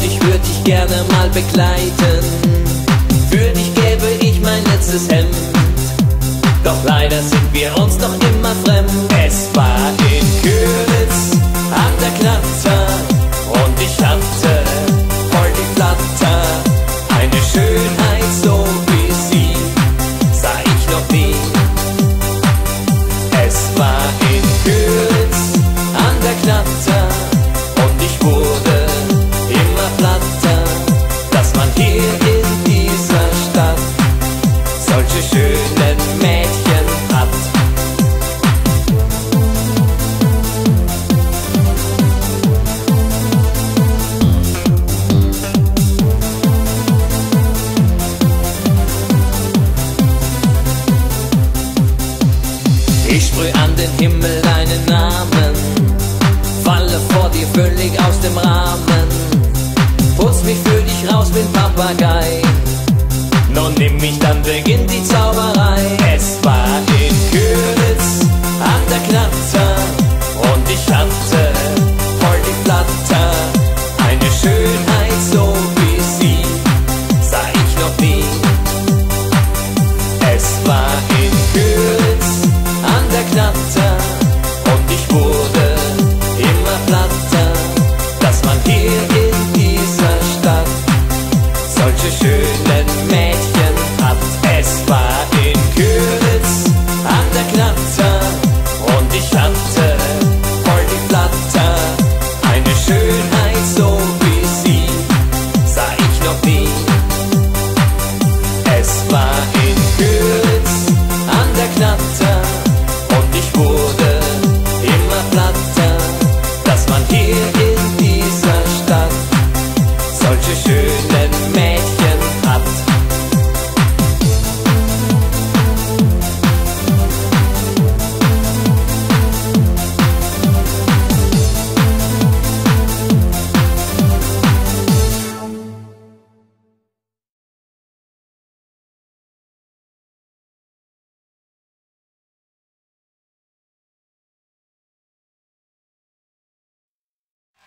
und ich würde dich gerne mal begleiten. Für dich gäbe ich mein letztes Hemd, doch leider sind wir uns noch immer fremd. Es war in Köritz an der Glatter und ich hatte voll die Flatter. Eine Schönheit so wie sie sah ich noch nie. Es war in Köritz an der Glatter und ich wurde immer platter, dass man hier in dieser Stadt solche schönen Mädchen hat. Ich sprüh an den Himmel deinen Namen, falle vor dir völlig aus dem Rahmen, putz mich für dich raus, bin Papagei. Nun nimm mich, dann beginnt